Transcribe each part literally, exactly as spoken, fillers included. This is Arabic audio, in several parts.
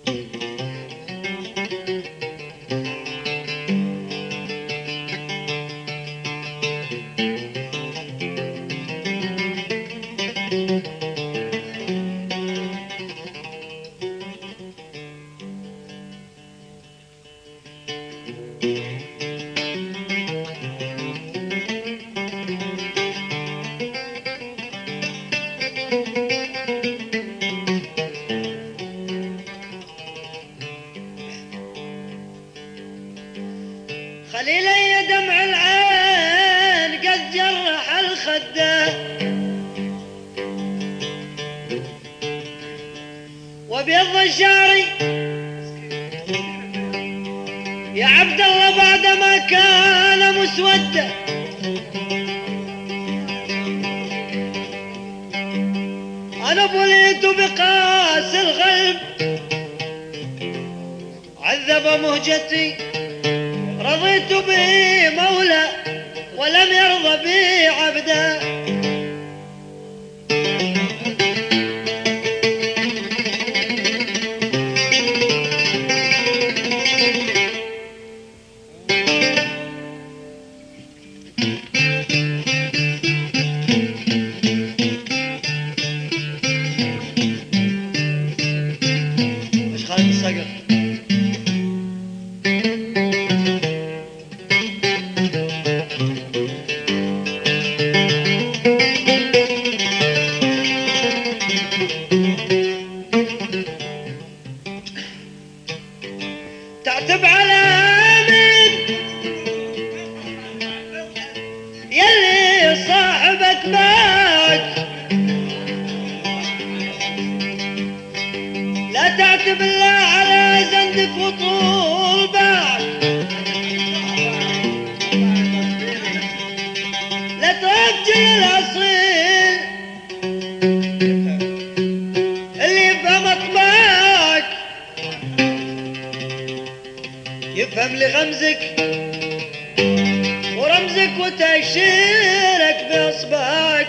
خليلي دمع العين قد جرح الخده وبيض الشعر يا عبد الله بعد ما كان مسوده انا بليت بقاس الغلب عذب مهجتي رضيت به مولى ولم يرضى بي عبدا مش خالد الصقر تعتب على من يلي صاحبك باك لا تعتب الله على زندك وطول باك لا ترجل الاصيل اللي يفهم اطباك يفهم لغمزك ورمزك وتأشيرك بإصبعك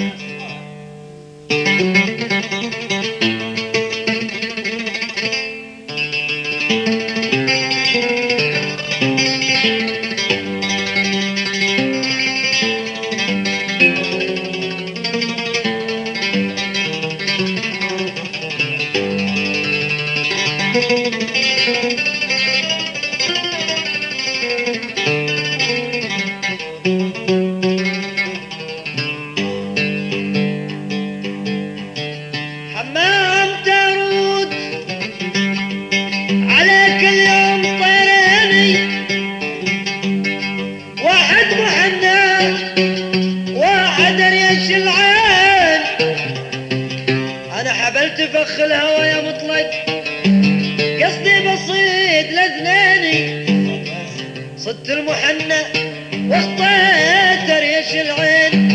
حمام ترود عليك اليوم طيراني واحد محنى واحد ريش العين انا حبلت فخ الهوى يا مطلق قصدي بسيط لاثنيني صدت المحنى واخطيت ريش العين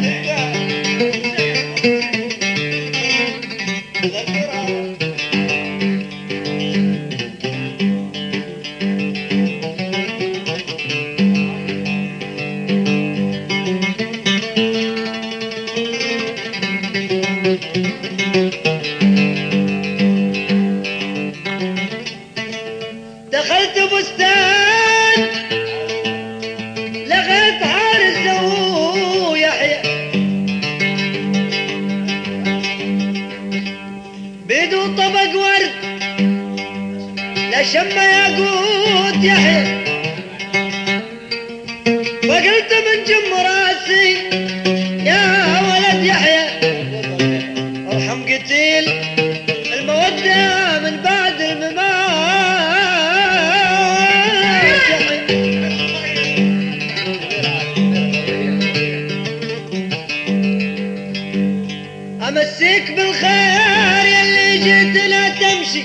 دخلت بستان لغيت عارس له يحيى بيدو طبق ورد لا شم ياقوت يحيى فقلت من جم راسي يا ولد يحيى ارحم قتيل المودة من بعد الممات امسيك بالخير يلي جيت لا تمشي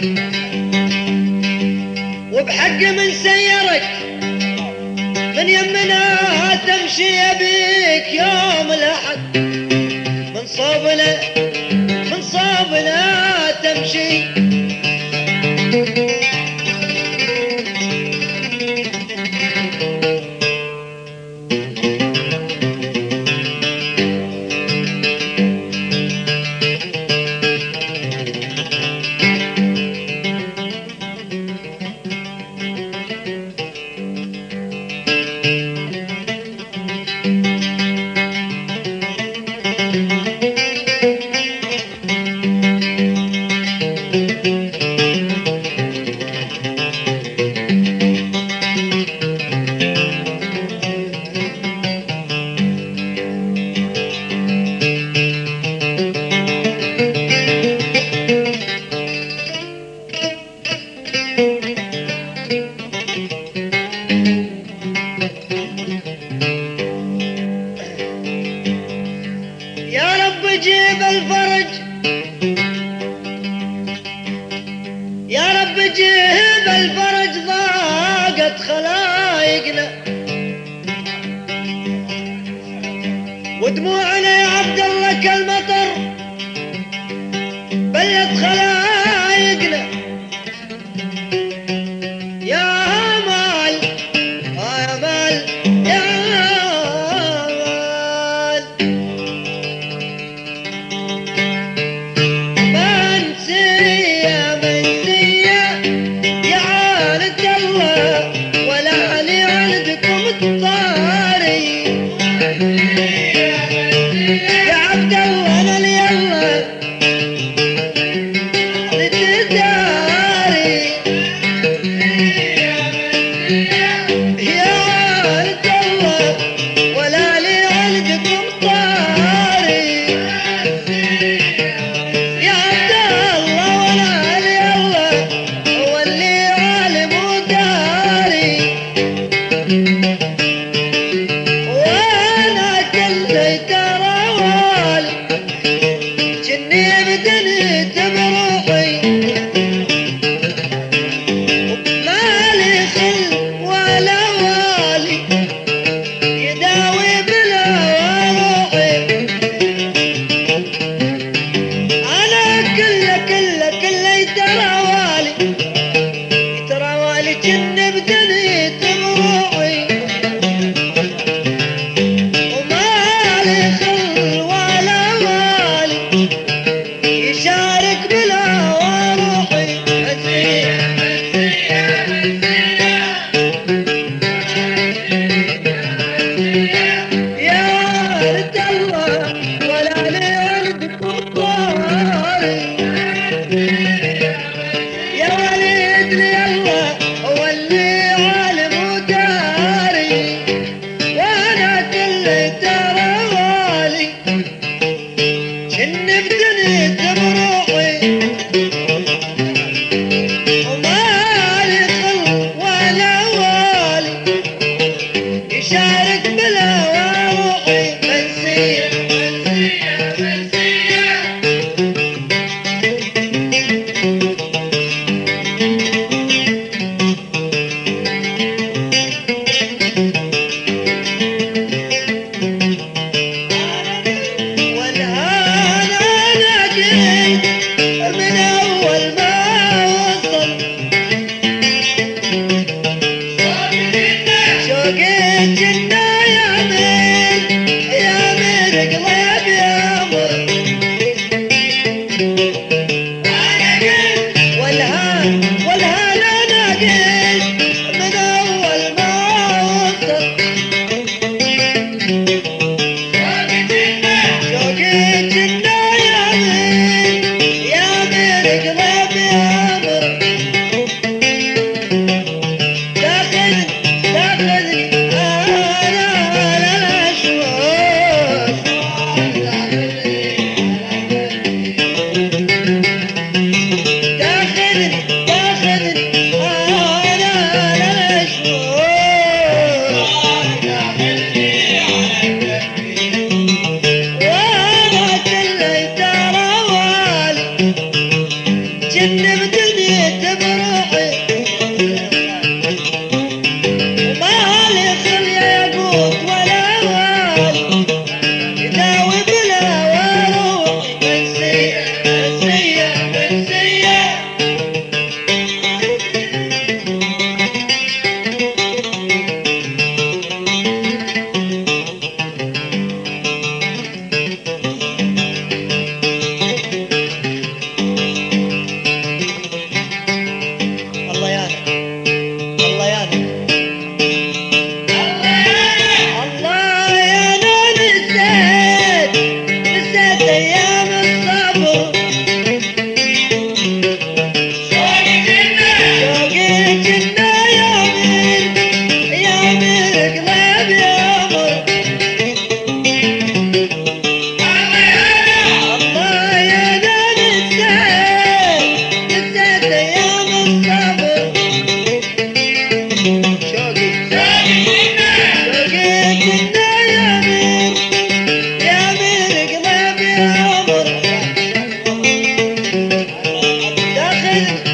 وبحق من سيرك من يمنا تمشي ابيك يوم الاحد من صوبنا من صوبنا تمشي وجه بالفرج ضاقت خلايقنا ودموعنا يا عبد الله كالمطر بلت خلايقنا يا مال يا مال يا مال منسية منسية يا عالد الله ولا علي عندكم الطاري يا عبد الله انا لي الله لتداري يا عبد الله ولا لي عندكم طاري يا عبد الله ولا لي الله هو اللي عالم وداري وانا كل ترى والي جني بدني بروحي ومالي خل ولا والي يداوي بلا روحي انا كل كل كل ترى والي ترى والي جني بدني بروحي ومالي خل ولا والي يشارك بلا وروحي منسية منسية منسية يا ولد الله ولا لي عندكم طاري يا ولد لي الله هو اللي عالم وداري وانا كل ترى والي جن بدني بروحي ومالي خل ولا والي يشارك بلا وروحي منسية منسية منسية والهان انا قلت من اول ما وصل شوقي جنة يا مين يا مين قلب يا مر والهان والهان انا قلت من اول ما وصل شوقي جنة يا مين يا مين قلب يا مر داخل داخل انا على الاشواق داخل داخل انا على الاشواق وانا كل ترى والي جن بدني بروحي ومالي خل ياقوت ولا والي يداوي بلا وروحي منسية منسية منسية الله يانا الله يانا الله يانا نسيت نسيت ايام الصبر شوقي جنة يا مين يا مين قلب يا مر الله يانا نسيت نسيت ايام الصبر شوقي شوقي جنة يا مين يا مين قلب يا مر داخل